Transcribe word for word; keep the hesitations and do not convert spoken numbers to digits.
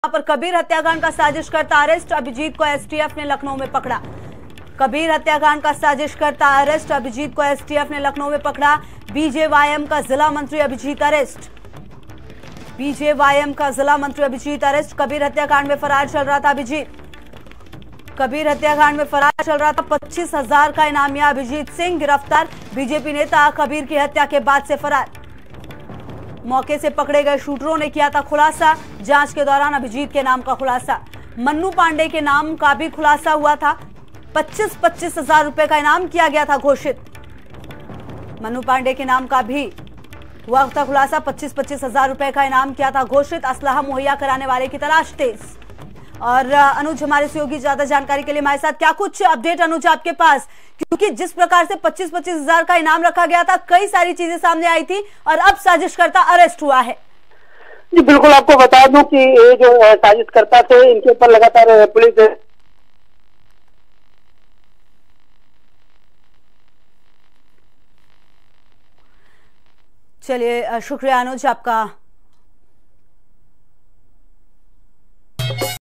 पर कबीर हत्याकांड का साजिशकर्ता अरेस्ट, अभिजीत को एसटीएफ ने लखनऊ में पकड़ा। कबीर हत्याकांड का साजिशकर्ता अरेस्ट, अभिजीत को एसटीएफ ने लखनऊ में पकड़ा। बीजेवाईएम का जिला मंत्री अभिजीत अरेस्ट। बीजेवाईएम का जिला मंत्री अभिजीत अरेस्ट। कबीर हत्याकांड में फरार चल रहा था अभिजीत। कबीर हत्याकांड में फरार चल रहा था। पच्चीस हजार का इनामिया अभिजीत सिंह गिरफ्तार। बीजेपी नेता कबीर की हत्या के बाद से फरार। मौके से पकड़े गए शूटरों ने किया था खुलासा। जांच के दौरान अभिजीत के नाम का खुलासा, मन्नू पांडे के नाम का भी खुलासा हुआ था। पच्चीस पच्चीस हजार रुपए का इनाम किया गया था घोषित। मन्नू पांडे के नाम का भी हुआ था खुलासा। पच्चीस पच्चीस हजार रुपए का इनाम किया था घोषित। असलहा मुहैया कराने वाले की तलाश तेज। और अनुज हमारे सहयोगी ज्यादा जानकारी के लिए हमारे साथ, क्या कुछ अपडेट अनुज आपके पास, क्योंकि जिस प्रकार से पच्चीस पच्चीस हजार का इनाम रखा गया था, कई सारी चीजें सामने आई थी और अब साजिशकर्ता अरेस्ट हुआ है। जी बिल्कुल, आपको बता दूं कि ये जो साजिशकर्ता थे इनके ऊपर लगातार पुलिस चलिए शुक्रिया अनुज आपका